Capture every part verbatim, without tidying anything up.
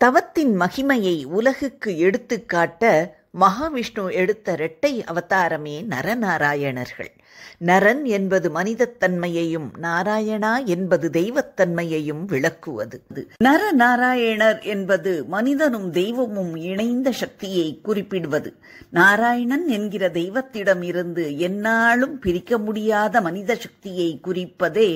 தவத்தின் மகிமையை உலகுக்கு எடுத்துக்காட்ட மகாவிஷ்ணு எடுத்த இரட்டை அவதாரமே நரநாராயணர்கள். நரன் என்பது மனிதத்தன்மையையும் நாராயணா என்பது தெய்வத்தன்மையையும் விளக்குவது. நரநாராயணர் என்பது மனிதனும் தெய்வமும் இணைந்த சக்தியை குறிப்பிடுவது. நாராயணன் என்கிற தெய்வத்திடம் இருந்து எந்நாளும் பிரிக்க முடியாத மனித சக்தியை குறிப்பதே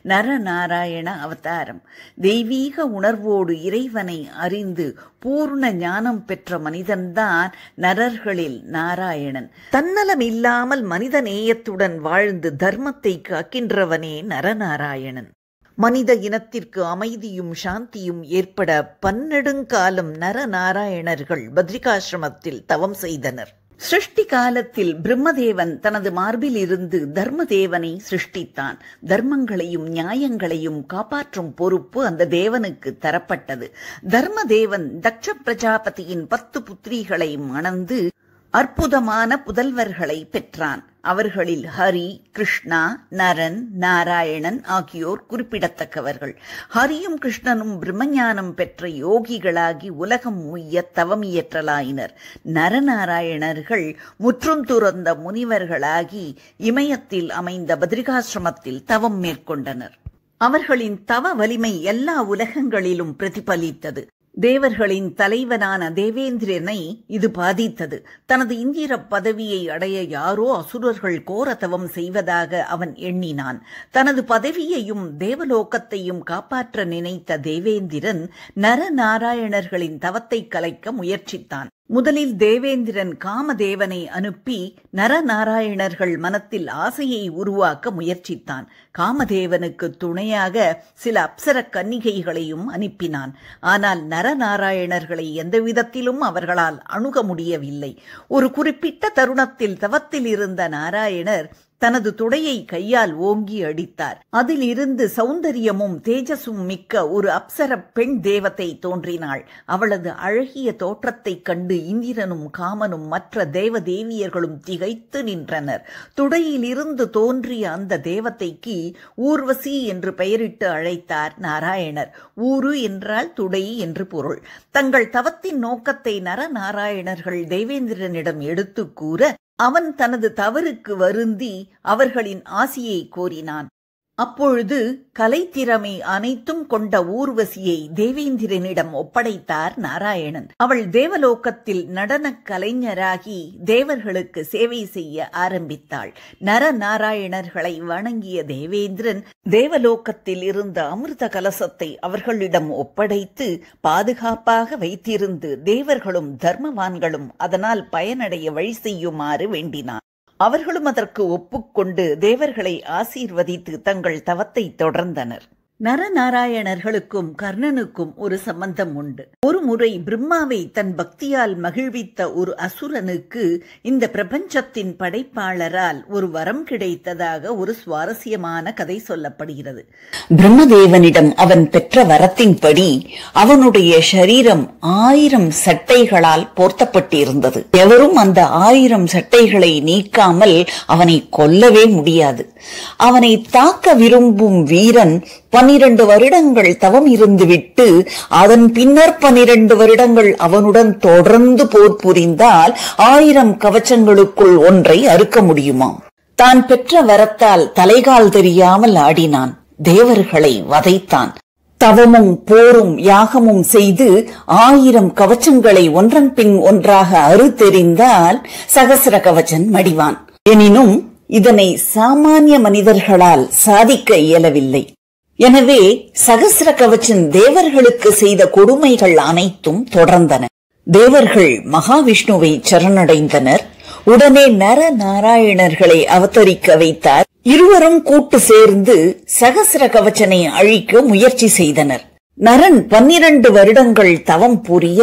நரநாராயண அவதாரம். தெய்வீக உணர்வோடு இறைவனை அறிந்து பூர்ண ஞானம் பெற்ற மனிதன்தான் நரர்களில் நாராயணன். தன்னலம் இல்லாமல் மனித நேயத்துடன் வாழ்ந்து தர்மத்தை காக்கின்றவனே நரநாராயணன். மனித இனத்திற்கு அமைதியும் சாந்தியும் ஏற்பட பன்னெடுங்காலம் நரநாராயணர்கள் பத்ரிகாசிரமத்தில் தவம் செய்தனர். சிருஷ்டி காலத்தில் பிரம்மதேவன் தனது மார்பில் இருந்து தர்மதேவனை சிருஷ்டித்தான். தர்மங்களையும் நியாயங்களையும் காப்பாற்றும் பொறுப்பு அந்த தேவனுக்கு தரப்பட்டது. தர்மதேவன் தக்ஷ பிரஜாபதியின் பத்து புத்திரிகளை மணந்து அற்புதமான புதல்வர்களை பெற்றான். அவர்களில் ஹரி, கிருஷ்ணா, நரன், நாராயணன் ஆகியோர் குறிப்பிடத்தக்கவர்கள். ஹரியும் கிருஷ்ணனும் பிரம்மஞானம் பெற்ற யோகிகளாகி உலகம் உய்ய தவம் இயற்றலாயினர். நரநாராயணர்கள் முற்றும் துறந்த முனிவர்களாகி இமயத்தில் அமைந்த பத்ரிகாசிரமத்தில் தவம் மேற்கொண்டனர். அவர்களின் தவ வலிமை எல்லா உலகங்களிலும் பிரதிபலித்தது. தேவர்களின் தலைவனான தேவேந்திரனை இது பாதித்தது. தனது இந்திர பதவியை அடைய யாரோ அசுரர்கள் கோர தவம் செய்வதாக அவன் எண்ணினான். தனது பதவியையும் தேவலோகத்தையும் காப்பாற்ற நினைத்த தேவேந்திரன் நரநாராயணர்களின் தவத்தை கலைக்க முயற்சித்தான். முதலில் தேவேந்திரன் காமதேவனை அனுப்பி நரநாராயணர்கள் மனத்தில் ஆசையை உருவாக்க முயற்சித்தான். காமதேவனுக்கு துணையாக சில அப்சர கன்னிகைகளையும் அனுப்பினான். ஆனால் நரநாராயணர்களை எந்த விதத்திலும் அவர்களால் அணுக முடியவில்லை. ஒரு குறிப்பிட்ட தருணத்தில் தவத்தில் இருந்த நாராயணர் தனது துடையை கையால் ஓங்கி அடித்தார். அதில் இருந்து சௌந்தரியமும் தேஜசும் மிக்க ஒரு அப்சர பெண் தேவதை தோன்றினாள். அவளது அழகிய தோற்றத்தைக் கண்டு இந்திரனும் காமனும் மற்ற தேவ தேவியர்களும் திகைத்து நின்றனர். துடையில் இருந்து தோன்றிய அந்த தேவதைக்கு ஊர்வசி என்று பெயரிட்டு அழைத்தார் நாராயணர். ஊரு என்றால் துடை என்று பொருள். தங்கள் தவத்தின் நோக்கத்தை நரநாராயணர்கள் தேவேந்திரனிடம் எடுத்து கூற அவன் தனது தவறுக்கு வருந்தி அவர்களின் ஆசியை கோரினான். அப்பொழுது கலைத்திறமை அனைத்தும் கொண்ட ஊர்வசியை தேவேந்திரனிடம் ஒப்படைத்தார் நாராயணன். அவள் தேவலோகத்தில் நடன கலைஞராகி தேவர்களுக்கு சேவை செய்ய ஆரம்பித்தாள். நரநாராயணர்களை வணங்கிய தேவேந்திரன் தேவலோகத்தில் இருந்த அமிர்த கலசத்தை அவர்களிடம் ஒப்படைத்து பாதுகாப்பாக வைத்திருந்து தேவர்களும் தர்மவான்களும் அதனால் பயனடைய வழி செய்யுமாறு வேண்டினான். அவர்களும் அதற்கு ஒப்புக்கொண்டு தேவர்களை ஆசீர்வதித்து தங்கள் தவத்தை தொடர்ந்தனர். நரநாராயணர்களுக்கும் கர்ணனுக்கும் ஒரு சம்பந்தம் உண்டு. ஒரு முறை பிரம்மாவை தன் பக்தியால் மகிழ்வித்த ஒரு அசுரனுக்கு இந்த பிரபஞ்சத்தின் படைப்பாளரால் ஒரு வரம் கிடைத்ததாக ஒரு சுவாரஸ்யமான கதை சொல்லப்படுகிறது. பிரம்மதேவனிடம் அவன் பெற்ற வரத்தின்படி அவனுடைய சரீரம் ஆயிரம் சட்டைகளால் போர்த்தப்பட்டிருந்தது. எவரும் அந்த ஆயிரம் சட்டைகளை நீக்காமல் அவனை கொல்லவே முடியாது. அவனை தாக்க விரும்பும் வீரன் பன்னிரண்டு வருடங்கள் தவம் இருந்துவிட்டு அதன் பின்னர் பன்னிரண்டு வருடங்கள் அவனுடன் தொடர்ந்து போர் புரிந்தால் ஆயிரம் கவச்சங்களுக்குள் ஒன்றை அறுக்க முடியுமாம். தான் பெற்ற வரத்தால் தலைகால் தெரியாமல் ஆடினான். தேவர்களை வதைத்தான். தவமும் போரும் யாகமும் செய்து ஆயிரம் கவச்சங்களை ஒன்றன் பின் ஒன்றாக அறுத்தெறிந்தால் சகசிர கவச்சன் மடிவான். எனினும் இதனை சாமானிய மனிதர்களால் சாதிக்க இயலவில்லை. எனவே சகசிர கவச்சன் தேவர்களுக்கு செய்த கொடுமைகள் அனைத்தும் தொடர்ந்தன. தேவர்கள் மகாவிஷ்ணுவை சரணடைந்தனர். உடனே நர நாராயணர்களை அவதரிக்க வைத்தார். இருவரும் கூட்டு சேர்ந்து சகசிர கவச்சனை அழிக்க முயற்சி செய்தனர். நரன் பன்னிரண்டு வருடங்கள் தவம் புரிய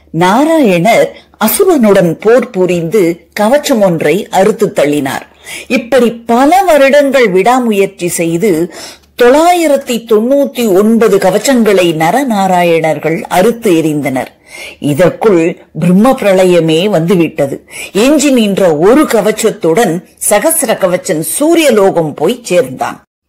நாராயணர் அசுரனுடன் போர் புரிந்து கவச்சம் ஒன்றை அறுத்து தள்ளினார். இப்படி பல வருடங்கள் விடாமுயற்சி செய்து தொள்ளாயிரத்தி தொண்ணூத்தி ஒன்பது கவச்சங்களை நரநாராயணர்கள் அறுத்து எறிந்தனர். இதற்குள் பிரம்ம பிரளயமே வந்துவிட்டது. எஞ்சி நின்ற ஒரு கவச்சத்துடன் சகசிர கவச்சன் சூரியலோகம் போய் சேர்ந்தான்.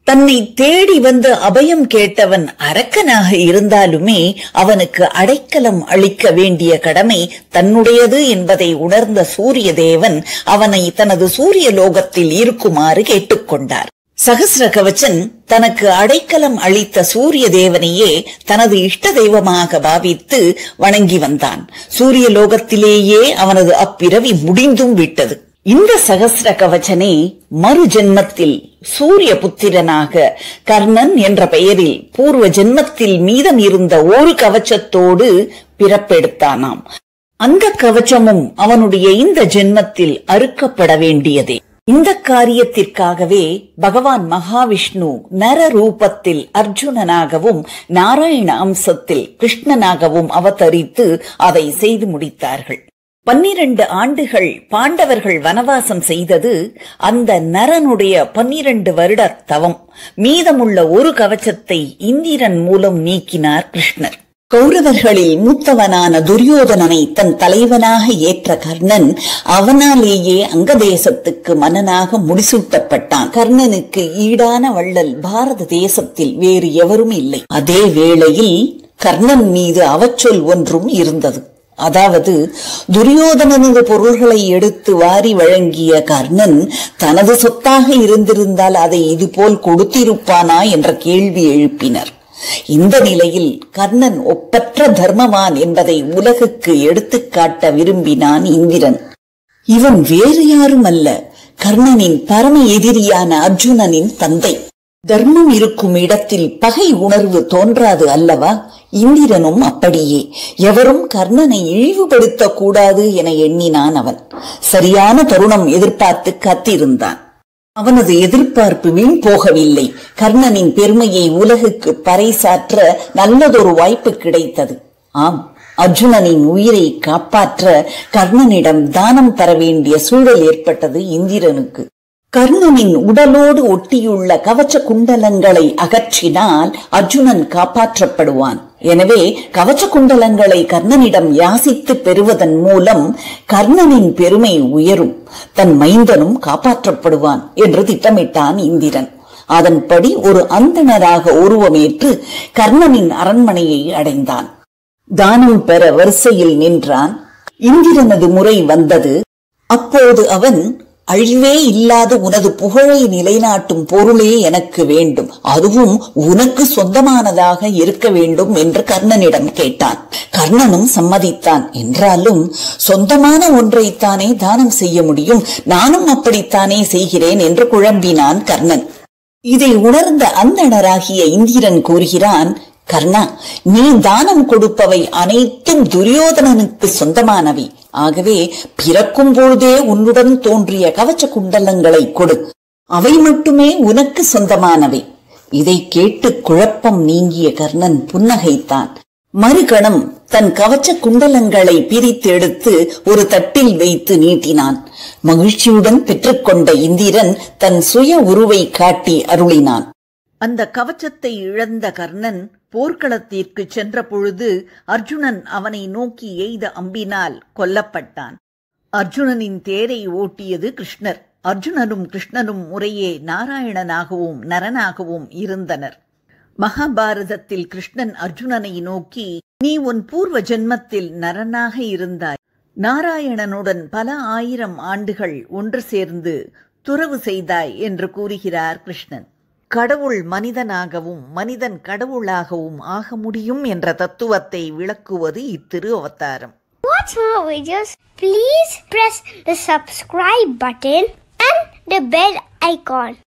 தன்னை தேடி வந்து அபயம் கேட்டவன் அரக்கனாக இருந்தாலுமே அவனுக்கு அடைக்கலம் அளிக்க வேண்டிய கடமை தன்னுடையது என்பதை உணர்ந்த சூரிய தேவன் அவனை தனது சூரிய லோகத்தில் இருக்குமாறு கேட்டுக்கொண்டார். சகஸ்ர கவச்சன் தனக்கு அடைக்கலம் அளித்த சூரிய தேவனையே தனது இஷ்ட தெய்வமாக பாவித்து வணங்கி வந்தான். சூரிய லோகத்திலேயே அவனது அப்பிறவி முடிந்தும் விட்டது. இந்த சகஸ்ர கவச்சனே மறு ஜென்மத்தில் சூரிய புத்திரனாக கர்ணன் என்ற பெயரில் பூர்வ ஜென்மத்தில் மீதம் இருந்த ஒரு கவச்சத்தோடு பிறப்பெடுத்தானாம். அந்த கவச்சமும் அவனுடைய இந்த ஜென்மத்தில் அறுக்கப்பட வேண்டியதே. இந்த காரியத்திற்காகவே பகவான் மகாவிஷ்ணு நர ரூபத்தில் அர்ஜுனனாகவும் நாராயண அம்சத்தில் கிருஷ்ணனாகவும் அவதரித்து அதை செய்து முடித்தார்கள். பன்னிரண்டு ஆண்டுகள் பாண்டவர்கள் வனவாசம் செய்தது அந்த நரனுடைய பன்னிரண்டு வருட தவம். மீதமுள்ள ஒரு கவச்சத்தை இந்திரன் மூலம் நீக்கினார் கிருஷ்ணர். கௌரவர்களில் மூத்தவனான துரியோதனனை தன் தலைவனாக ஏற்ற கர்ணன் அவனாலேயே அங்க தேசத்துக்கு மன்னனாக முடிசூட்டப்பட்டான். கர்ணனுக்கு ஈடான வள்ளல் பாரத தேசத்தில் வேறு எவரும் இல்லை. அதே வேளையில் கர்ணன் மீது அவச்சொல் ஒன்றும் இருந்தது. அதாவது துரியோதனனது பொருள்களை எடுத்து வாரி வழங்கிய கர்ணன் தனது சொத்தாக இருந்திருந்தால் அதை இதுபோல் கொடுத்திருப்பானா என்ற கேள்வி எழுப்பினர். இந்த நிலையில் கர்ணன் ஒப்பற்ற தர்மவான் என்பதை உலகுக்கு எடுத்துக்காட்ட விரும்பினான் இந்திரன். இவன் வேறு யாரும் அல்ல, கர்ணனின் பரம எதிரியான அர்ஜுனனின் தந்தை. தர்மம் இருக்கும் இடத்தில் பகை உணர்வு தோன்றாது அல்லவா? இந்திரனும் அப்படியே. எவரும் கர்ணனை இழிவுபடுத்த கூடாது என எண்ணினான் அவன். சரியான தருணம் எதிர்பார்த்து காத்திருந்தான். அவனது எதிர்பார்ப்பு வீண் போகவில்லை. கர்ணனின் பெருமையை உலகுக்கு பறைசாற்ற நல்லதொரு வாய்ப்பு கிடைத்தது. ஆம், அர்ஜுனனின் உயிரை காப்பாற்ற கர்ணனிடம் தானம் தர வேண்டிய சூழல் ஏற்பட்டது இந்திரனுக்கு. கர்ணனின் உடலோடு ஒட்டியுள்ள கவச்ச குண்டலங்களை அகற்றினால் அர்ஜுனன் காப்பாற்றப்படுவான். எனவே கவச்ச குண்டலங்களை கர்ணனிடம் யாசித்து பெறுவதன் மூலம் கர்ணனின் பெருமை உயரும், தன் மைந்தனும் காப்பாற்றப்படுவான் என்று திட்டமிட்டான் இந்திரன். அதன்படி ஒரு அந்தணராக உருவமேற்று கர்ணனின் அரண்மனையை அடைந்தான். தானம் பெற வரிசையில் நின்றான். இந்திரனது முறை வந்தது. அப்போது அவன், அழிவே இல்லாத உனது புகழை நிலைநாட்டும் பொருளே எனக்கு வேண்டும், அதுவும் உனக்கு சொந்தமானதாக இருக்க வேண்டும் என்று கர்ணனிடம் கேட்டான். கர்ணனும் சம்மதித்தான். என்றாலும் சொந்தமான ஒன்றைத்தானே தானம் செய்ய முடியும், நானும் அப்படித்தானே செய்கிறேன் என்று குழம்பினான் கர்ணன். இதை உணர்ந்த அந்தணராகிய இந்திரன் கூறுகிறான், கர்ணா, நீ தானம் கொடுப்பவை அனைத்தும் துரியோதனனுக்கு சொந்தமானவை. ஆகவே பிறக்கும் பொழுதே உன்னுடன் தோன்றிய கவச்ச குண்டலங்களை கொடு, அவை மட்டுமே உனக்கு சொந்தமானவை. இதை கேட்டு குழப்பம் நீங்கிய கர்ணன் புன்னகைத்தான். மறுகணம் தன் கவச்ச குண்டலங்களை பிரித்து எடுத்து ஒரு தட்டில் வைத்து நீட்டினான். மகிழ்ச்சியுடன் பெற்றுக்கொண்ட இந்திரன் தன் சுய உருவை காட்டி அருளினான். அந்த கவச்சத்தை இழந்த கர்ணன் போர்க்களத்திற்கு சென்ற பொழுது அர்ஜுனன் அவனை நோக்கி எய்த அம்பினால் கொல்லப்பட்டான். அர்ஜுனனின் தேரை ஓட்டியது கிருஷ்ணர். அர்ஜுனனும் கிருஷ்ணனும் முறையே நாராயணனாகவும் நரனாகவும் இருந்தனர். மகாபாரதத்தில் கிருஷ்ணன் அர்ஜுனனை நோக்கி, நீ உன் பூர்வ ஜென்மத்தில் நரனாக இருந்தாய், நாராயணனுடன் பல ஆயிரம் ஆண்டுகள் ஒன்று சேர்ந்து துறவு செய்தாய் என்று கூறுகிறார் கிருஷ்ணன். கடவுள் மனிதனாகவும் மனிதன் கடவுளாகவும் ஆக முடியும் என்ற தத்துவத்தை விளக்குவது இத்திரு அவதாரம். Watch more videos. Please press the subscribe button and the bell icon.